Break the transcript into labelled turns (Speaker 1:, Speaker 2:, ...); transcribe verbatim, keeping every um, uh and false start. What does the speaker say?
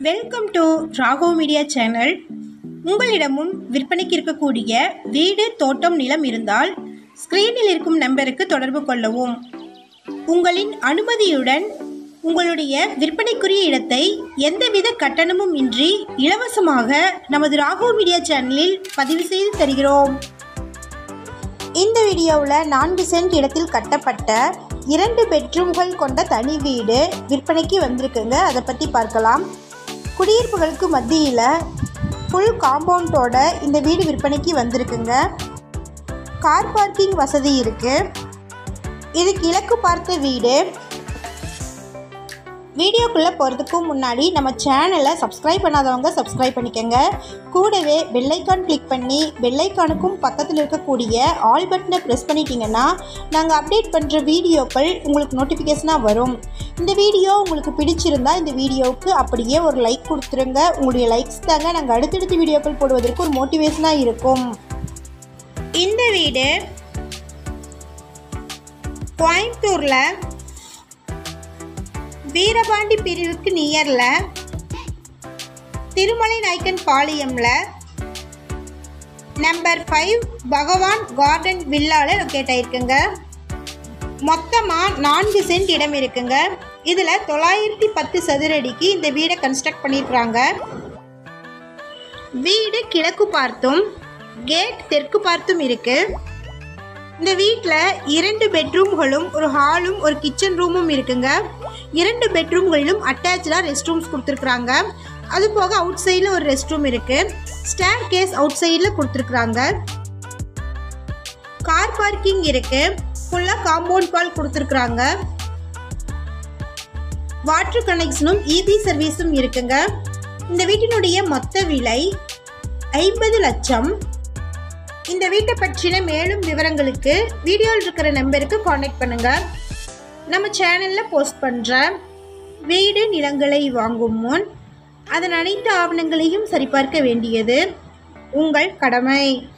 Speaker 1: Welcome to Raghav media channel. உங்களிடமும் விற்பனைக்கு இருக்கக்கூடிய வீடு, தோட்டம், நிலம் இருந்தால் ஸ்கிரீனில் இருக்கும் நம்பருக்கு தொடர்பு கொள்ளவும். உங்களின் அனுமதியுடன் உங்களுடைய விற்பனைக்குரிய இடத்தை எந்தவித கட்டணமும் இன்றி இலவசமாக நமது ராகவ் மீடியா சேனலில் பதிவு செய்து தருகிறோம். இந்த வீடியோவில் நான்கு சென்ட் இடத்தில் கட்டப்பட்ட இரண்டு பெட்ரூம்கள் கொண்ட தனி வீடு விற்பனைக்கு வந்திருக்குங்க. அதை பற்றி பார்க்கலாம். குடியிருப்புகளுக்கு மத்தியில் ஃபுல் காம்பவுண்டோட இந்த வீடு விற்பனைக்கு வந்திருக்குங்க. கார் பார்க்கிங் வசதி இருக்குது. இது கிழக்கு பார்த்த வீடு. வீடியோக்குள்ளே போகிறதுக்கு முன்னாடி நம்ம சேனலை சப்ஸ்கிரைப் பண்ணாதவங்க சப்ஸ்கிரைப் பண்ணிக்கோங்க. கூடவே பெல்லைக்கான் கிளிக் பண்ணி பெல்லைக்கானுக்கும் பக்கத்தில் இருக்கக்கூடிய ஆல் பட்டனை ப்ரெஸ் பண்ணிட்டீங்கன்னா நாங்கள் அப்டேட் பண்ணுற வீடியோக்கள் உங்களுக்கு நோட்டிஃபிகேஷனாக வரும். இந்த வீடியோ உங்களுக்கு பிடிச்சிருந்தா இந்த வீடியோவுக்கு அப்படியே ஒரு லைக் கொடுத்துருங்க. உங்களுடைய லைக்ஸ் தாங்க நாங்கள் அடுத்தடுத்த வீடியோக்கள் போடுவதற்கு ஒரு மோட்டிவேஷனாக இருக்கும். இந்த வீடு கோயம்புத்தூரில் வீரபாண்டி பிரிவுக்கு நியரில் திருமலை நாயக்கன் பாளையம்ல நம்பர் ஃபைவ் பகவான் கார்டன் வில்லாவில் லொக்கேட் ஆயிருக்குங்க. மொத்தமாக நான்கு சென்ட் இடம் இருக்குங்க. இதில் தொள்ளாயிரத்தி பத்து சதுரடிக்கு இந்த வீடை கன்ஸ்ட்ரக்ட் பண்ணியிருக்கிறாங்க. வீடு கிழக்கு பார்த்தும் கேட் தெற்கு பார்த்தும் இருக்குது. இந்த வீட்டில் இரண்டு பெட்ரூம்களும் ஒரு ஹாலும் ஒரு கிச்சன் ரூமும் இருக்குங்க. இரண்டு பெட்ரூம்களிலும் அட்டாச்சாக ரெஸ்ட் ரூம்ஸ் கொடுத்துருக்குறாங்க. அது போக அவுட் சைடில் ஒரு ரெஸ்ட் ரூம் இருக்குது. ஸ்டேர் கேஸ் அவுட் சைடில் கொடுத்துருக்குறாங்க. கார் பார்க்கிங் இருக்குது. ஃபுல்லாக காம்பவுண்ட் வால் கொடுத்துருக்குறாங்க. வாட்டர் கனெக்ஷனும் இபி சர்வீஸும் இருக்குங்க. இந்த வீட்டினுடைய மொத்த விலை ஐம்பது லட்சம். இந்த வீட்டை பற்றின மேலும் விவரங்களுக்கு வீடியோவில் இருக்கிற நம்பருக்கு காண்டாக்ட் பண்ணுங்கள். நம்ம சேனலில் போஸ்ட் பண்ணுற வீடு நிலங்களை வாங்கும் முன் அதன் அனைத்து ஆவணங்களையும் சரிபார்க்க வேண்டியது உங்கள் கடமை.